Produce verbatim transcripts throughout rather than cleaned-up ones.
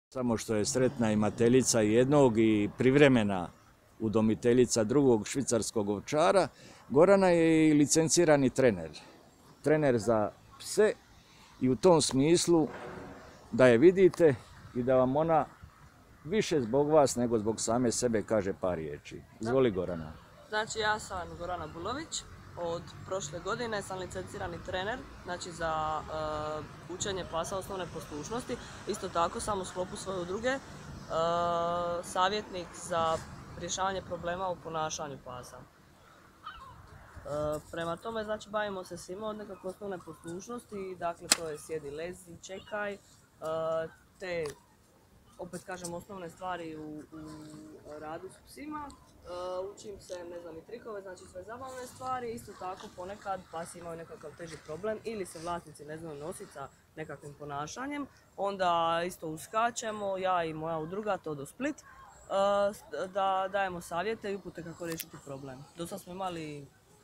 Samo što je sretna imateljica jednog i privremena udomiteljica drugog švicarskog ovčara, Gorana je i licencirani trener. Trener za pse i u tom smislu da je vidite i da vam ona više zbog vas nego zbog same sebe kaže par riječi. Izvoli Gorana. Znači ja sam Gorana Bulović, od prošle godine sam licencirani trener, znači za uh, učenje pasa osnovne poslušnosti. Isto tako sam u sklopu svoje udruge uh, savjetnik za rješavanje problema u ponašanju pasa. Uh, prema tome, znači, bavimo se svima od nekako osnovne poslušnosti, dakle to je sjedi, lezi, čekaj, uh, te opet kažem osnovne stvari u, u radu s psima. Uh, učim se, ne znam, i trikove, znači sve zabavne stvari. Isto tako ponekad pasi imaju nekakav teži problem ili se vlasnici ne znaju nositi sa nekakvim ponašanjem, onda isto uskačemo, ja i moja udruga Todo Split, uh, da dajemo savjete i upute kako riješiti problem. Do sad smo imali...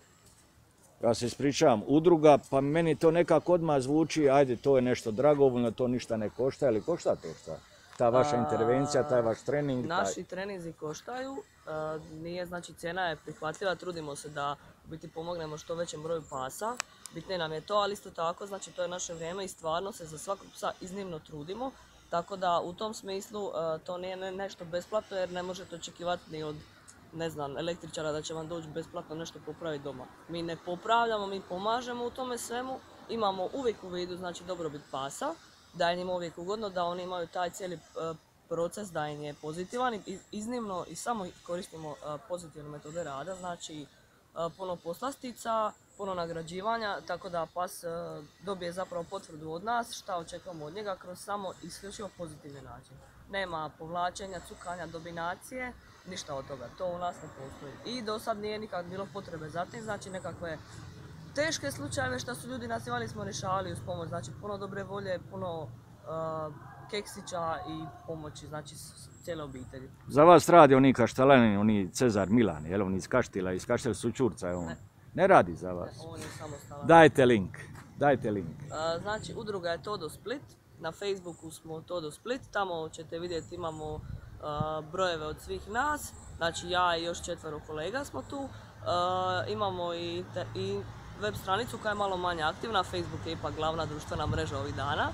Ja se ispričavam, udruga, pa meni to nekako odmah zvuči, ajde, to je nešto dragovoljno, to ništa ne košta, ali košta to šta? Ta vaša intervencija, taj vaš trening? Naši taj... treninzi koštaju, uh, nije, znači cijena je prihvatljiva, trudimo se da u biti pomognemo što većem broju pasa, bitnije nam je to, ali isto tako, znači to je naše vrijeme i stvarno se za svakog psa iznimno trudimo, tako da u tom smislu uh, to nije ne, nešto besplatno jer ne možete očekivati ni od, ne znam, električara da će vam doći besplatno nešto popraviti doma. Mi ne popravljamo, mi pomažemo u tome svemu, imamo uvijek u vidu, znači, dobrobit pasa, da je njima uvijek ugodno, da oni imaju taj cijeli proces da im je pozitivan i iznimno i samo koristimo pozitivne metode rada, znači puno poslastica, puno nagrađivanja, tako da pas dobije zapravo potvrdu od nas šta očekujemo od njega kroz samo isključivo pozitivni način. Nema povlačenja, cukanja, dominacije, ništa od toga, to u nas ne postoji. I do sad nije nikad bilo potrebe za tim, znači nekakve teške slučajeve što su ljudi nas imali smo rješavali uz pomoć, znači puno dobre volje, puno uh, keksića i pomoći, znači cijele obitelji. Za vas radi oni Kaštelani, oni Cezar Milan, jel, oni iz Kaštila, iz Kaštel Sučurca, je on. Ne. Ne radi za vas? Ne, on je samostalan. Dajte link, dajte link. Uh, znači, udruga je Todo Split, na Facebooku smo Todo Split, tamo ćete vidjeti imamo uh, brojeve od svih nas, znači ja i još četvero kolega smo tu, uh, imamo i, te, i web stranicu koja je malo manje aktivna, Facebook je ipak glavna društvena mreža ovih dana.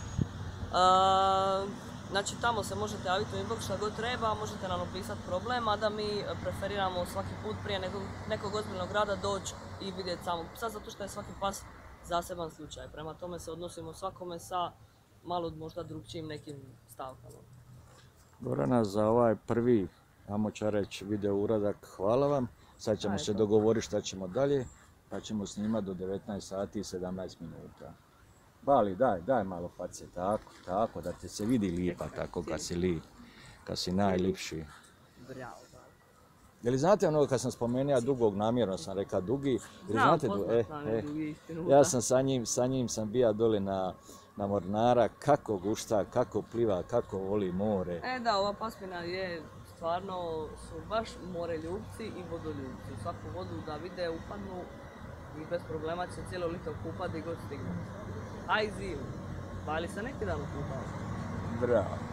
Uh, znači tamo se možete javiti u inbox šta god treba, možete nam opisati problem, a da mi preferiramo svaki put prije nekog, nekog ozbiljnog rada doći i vidjeti samog psa, zato što je svaki pas zaseban slučaj. Prema tome se odnosimo svakome sa malo možda drugčijim nekim stavkama. Gorana, za ovaj prvi, ajmo ću reći, video uradak, hvala vam. Sad ćemo se dogovoriti šta ćemo dalje, pa ćemo snimati do devetnaest sati i sedamnaest minuta. Bali, daj, daj malo face, tako, tako, da te se vidi lijepa tako kad si lijep, kad si najlipši. Bravo. Je li znate ono kad sam spomenuo dugog, namjerno sam rekao dugi? Znam, poznat nam je dugi, istinu. Ja sam sa njim, sa njim sam bio dole na, na Mornara, kako gušta, kako pliva, kako voli more. E da, ova pasmina je, stvarno su baš moreljubci i vodoljubci. U svaku vodu da vide, upadnu i bez problema će se cijelo lito kupati i god stigne. A i zimu. Pa li se neki dan okupao? Bravo.